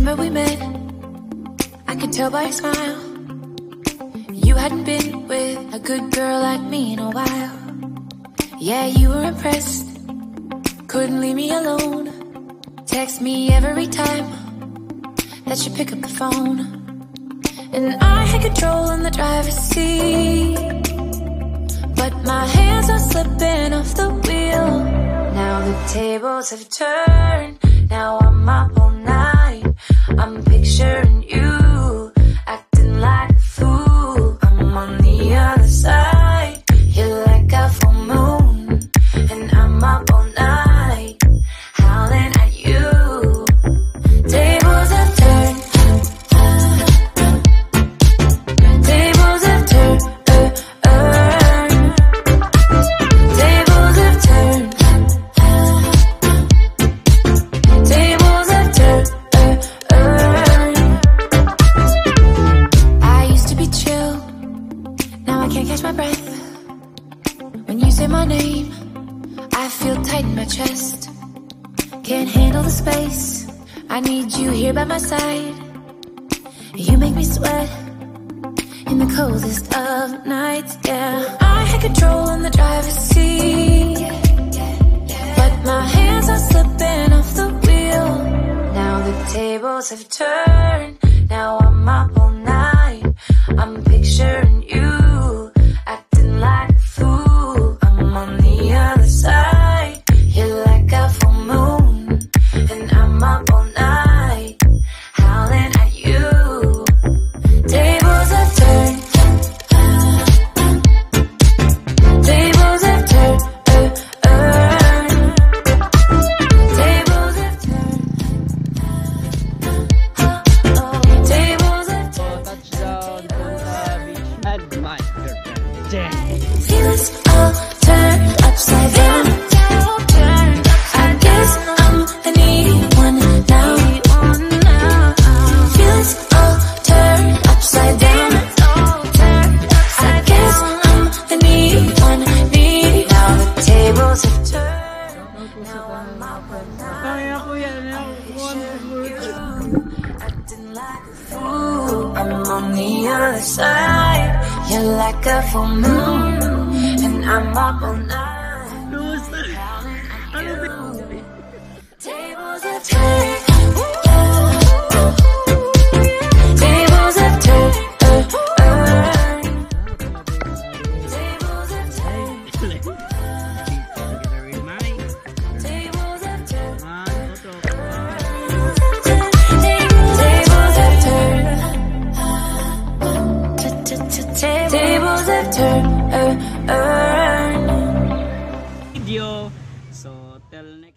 Remember we met, I could tell by your smile. You hadn't been with a good girl like me in a while. Yeah, you were impressed, couldn't leave me alone. Text me every time that you pick up the phone. And I had control in the driver's seat, but my hands are slipping off the wheel. Now the tables have turned, now I'm up all night. I'm picturing you, acting like a fool. I'm on the other side, you're like a full moon. And I'm up all night, howling at you. Tables have turned, tables have turned, tables have turned, tables have turned. I used to be chill, now I can't catch my breath. When you say my name, I feel tight in my chest. Can't handle the space, I need you here by my side. You make me sweat in the coldest of nights, yeah. I had control in the driver's seat, but my hands are slipping off the wheel. Now the tables have turned, now I'm up all night. I'm picturing you, acting like a fool. I'm on the other side, you're like a full moon. And I'm up all night, howling at you. Tables have turned, tables have turned, tables have turned, tables have turned. Touchdown, Punta Beach, and my girlfriend, Jen. Feelings all turned upside down. I guess I'm the needy one now. Feelings all turned upside down. I guess I'm the needy one, needy. Now the tables have turned. Now I'm up all night, acting like a fool. I'm on the other side, you're like a full moon. And I'm up all night. Tables have turned, tables have turned, tables have turned, tables have turned, tables have turned. Video. So till next